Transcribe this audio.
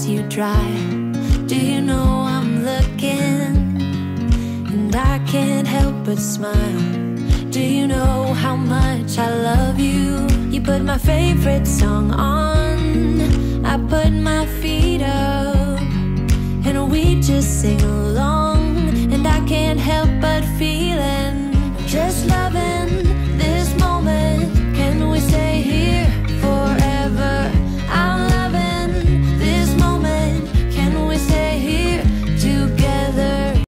you dry. Do you know I'm looking? And I can't help but smile. Do you know how much I love you? You put my favorite song on, I put my feet up, and we just sing along. And I can't help but feeling